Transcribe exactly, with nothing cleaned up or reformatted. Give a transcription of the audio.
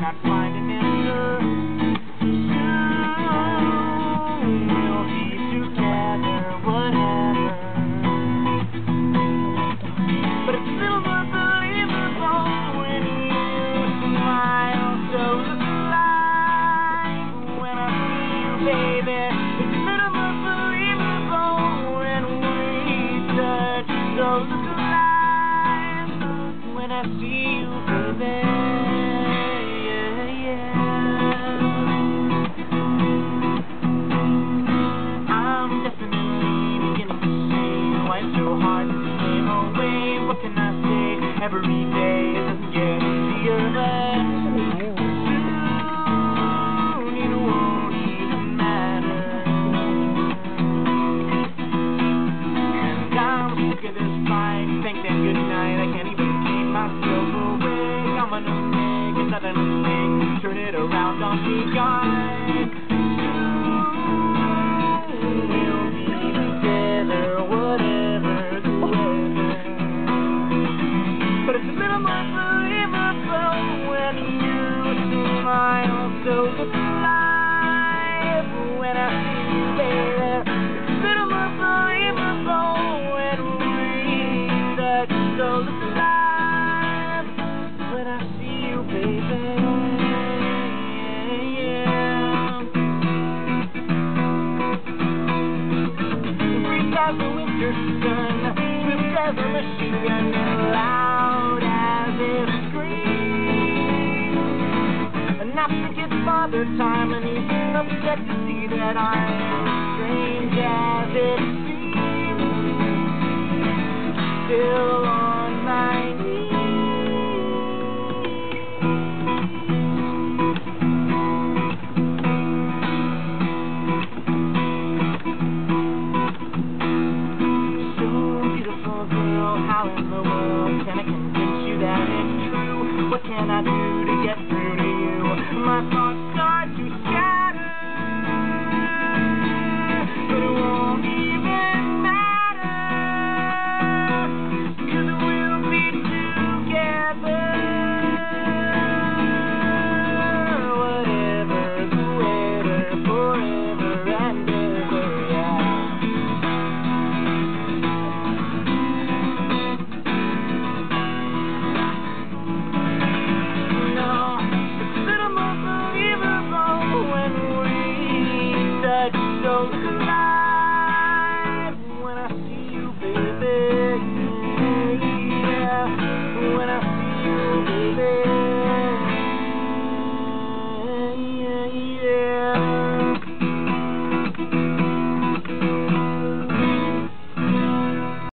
cannot find an answer. Soon we'll be together, whatever. But it's still not believable when you smile. So look alive when I see you, baby. It's still not believable when we touch. So look alive when I see you, baby. So hard to stay away. What can I say? Every day it doesn't get easier, but soon it won't even matter. And I'm sick of this fight. Thanks and good night. I can't even keep myself awake. I'm gonna make another mistake. Turn it around on me, guys. Soon we'll be together, whatever. But it's a little unbelievable when you smile. So look alive when I see you, baby. It's a little unbelievable when we touch. So look alive when I see you, baby. Yeah. Breathe out the winter sun, swift as a machine gun, and loud as it screams. And I think it's Father Time, and he's upset to see that I'm strange as it seems. Still on my knees. So beautiful girl, how in the world can I convince you that it's true? What can I do to get through to you? My thoughts start to scatter, but it won't even matter, 'cause we'll be together, whatever the weather, forever and ever, yeah. So